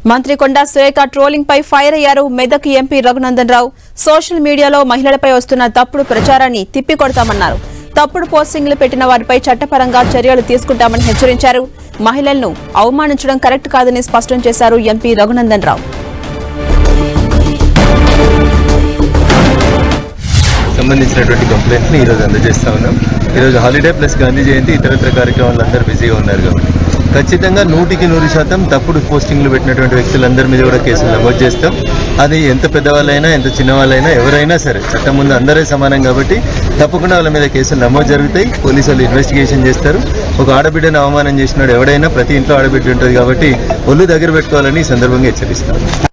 మంత్రి కొండా సురేఖ ట్రోలింగ్ పై ఫైర్ అయ్యారు. మెదక్ ఎంపీ రఘునందన్ రావు సోషల్ మీడియాలో మహిళలపై వస్తున్న తప్పుడు ప్రచారాన్ని తిప్పికొడతామన్నారు. తప్పుడు పోస్టింగ్లు పెట్టిన వారిపై చట్టపరంగా చర్యలు తీసుకుంటామని హెచ్చరించారు. మహిళలను అవమానించడం కరెక్ట్ కాదని స్పష్టం చేశారు ఎంపీ రఘునందన్ రావు. సంబంధించినటువంటి కంప్లైంట్ ని ఈరోజు అందజేస్తా ఉన్నాం. ఈరోజు హాలిడే ప్లస్ గాంధీ జయంతి ఇతరత్ర కార్యక్రమాలు అందరూ బిజీగా ఉన్నారు కాబట్టి ఖచ్చితంగా 100% తప్పుడు పోస్టింగ్లు పెట్టినటువంటి వ్యక్తులందరి మీద కూడా కేసులు నమోదు చేస్తాం. అది ఎంత పెద్దవాళ్ళైనా ఎంత చిన్నవాళ్ళైనా ఎవరైనా సరే చట్టం ముందు అందరే సమానం కాబట్టి తప్పకుండా వాళ్ళ మీద కేసులు నమోదు జరుగుతాయి. పోలీసులు ఇన్వెస్టిగేషన్ చేస్తారు. ఒక ఆడబిడ్డను అవమానం చేసినాడు ఎవడైనా ప్రతి ఇంట్లో ఆడబిడ్డ ఉంటుంది కాబట్టి ఒళ్ళు దగ్గర పెట్టుకోవాలని ఈ సందర్భంగా హెచ్చరిస్తారు.